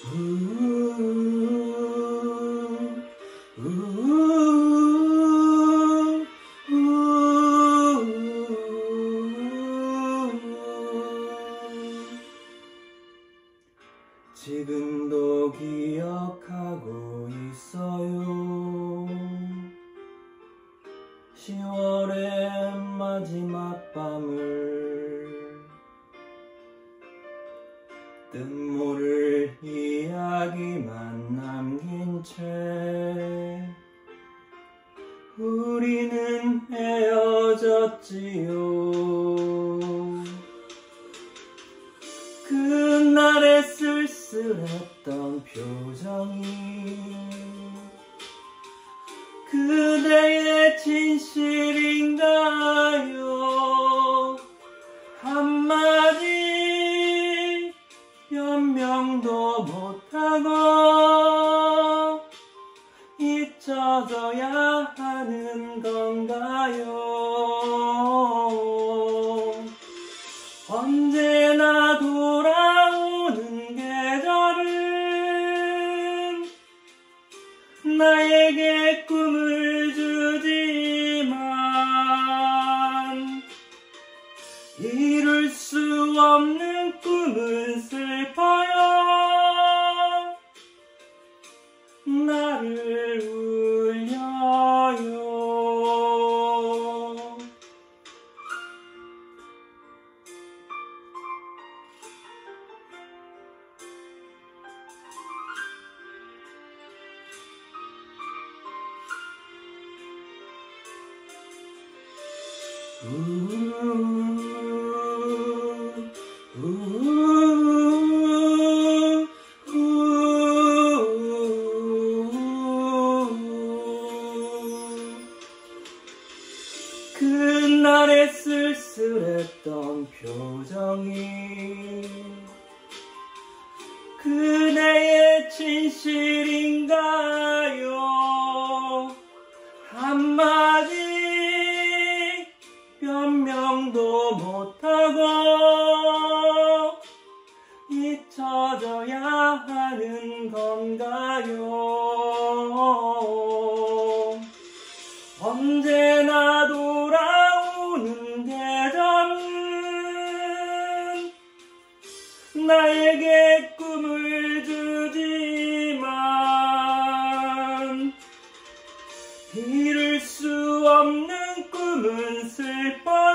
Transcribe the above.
지금도 기억하고 있어요. 10월의 마지막 밤을 뜻 모를 이야기만 남긴 채 우리는 헤어졌지요. 그날의 쓸쓸했던 표정이 그대의 진실인가요? 한마디 변명도 못하고 잊혀져야 하는 건가요? 언제나 돌아오는 계절은 나에게 꿈을 주지만 이룰 수 없는 꿈은 슬퍼요. 나를 울려요. 그날의 쓸쓸했던 표정이 그대의 진실인가요? 한마디 변명도 못하고 잊혀져야 하는 건가요? 언제나 돌아오는 계절은 나에게 꿈을 주지만 이룰 수 없는 꿈은 슬퍼